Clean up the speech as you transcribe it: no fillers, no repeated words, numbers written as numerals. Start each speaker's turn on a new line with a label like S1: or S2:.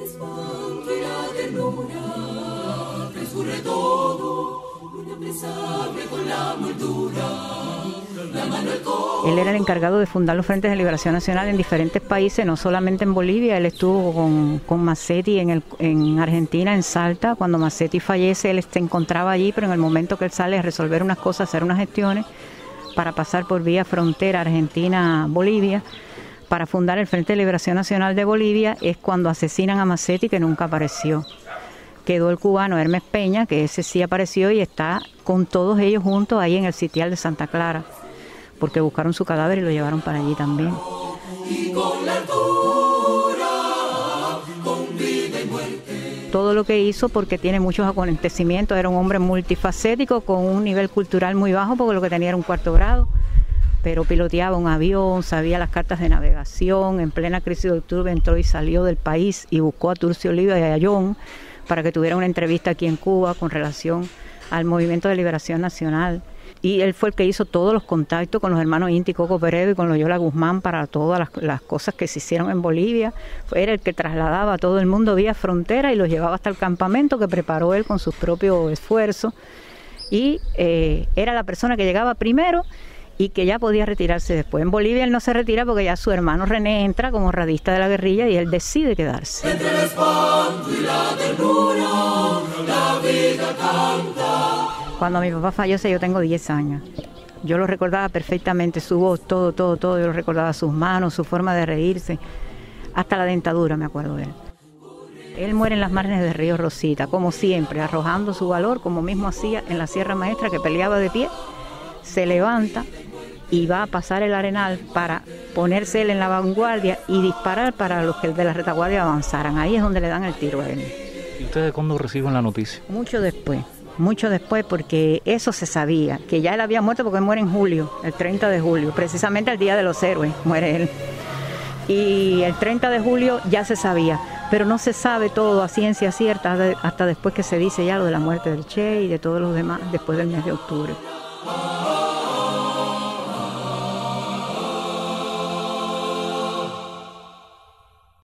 S1: espanto y la ternura, transcurre todo, inexpresable con la moldura.
S2: Él era el encargado de fundar los Frentes de Liberación Nacional en diferentes países, no solamente en Bolivia. Él estuvo con Massetti en Argentina, en Salta. Cuando Massetti fallece, él se encontraba allí, pero en el momento que él sale a resolver unas cosas, hacer unas gestiones para pasar por vía frontera Argentina-Bolivia, para fundar el Frente de Liberación Nacional de Bolivia, es cuando asesinan a Massetti, que nunca apareció. Quedó el cubano Hermes Peña, que ese sí apareció y está con todos ellos juntos ahí en el sitial de Santa Clara, porque buscaron su cadáver y lo llevaron para allí también. Todo lo que hizo, porque tiene muchos acontecimientos, era un hombre multifacético con un nivel cultural muy bajo, porque lo que tenía era un 4º grado, pero piloteaba un avión, sabía las cartas de navegación. En plena crisis de octubre entró y salió del país y buscó a Turcio Oliva y a Ayllón para que tuviera una entrevista aquí en Cuba con relación al Movimiento de Liberación Nacional. Y él fue el que hizo todos los contactos con los hermanos Inti Coco Peredo y con Loyola Guzmán para todas las cosas que se hicieron en Bolivia. Era el que trasladaba a todo el mundo vía frontera y los llevaba hasta el campamento que preparó él con sus propios esfuerzos. Y era la persona que llegaba primero y que ya podía retirarse después. En Bolivia él no se retira porque ya su hermano René entra como radista de la guerrilla y él decide quedarse.
S1: Entre el espanto y la ternura, la vida canta.
S2: Cuando mi papá fallece yo tengo 10 años. Yo lo recordaba perfectamente, su voz, todo. Yo lo recordaba, sus manos, su forma de reírse. Hasta la dentadura me acuerdo de él. Él muere en las márgenes del río Rosita, como siempre, arrojando su valor, como mismo hacía en la Sierra Maestra, que peleaba de pie, se levanta y va a pasar el arenal para ponerse él en la vanguardia y disparar para los que de la retaguardia avanzaran. Ahí es donde le dan el tiro a él.
S3: ¿Y ustedes cuándo reciben la noticia?
S2: Mucho después, porque eso se sabía, que ya él había muerto porque él muere en julio, el 30 de julio, precisamente el Día de los Héroes, muere él. Y el 30 de julio ya se sabía, pero no se sabe todo a ciencia cierta hasta después que se dice ya lo de la muerte del Che y de todos los demás, después del mes de octubre.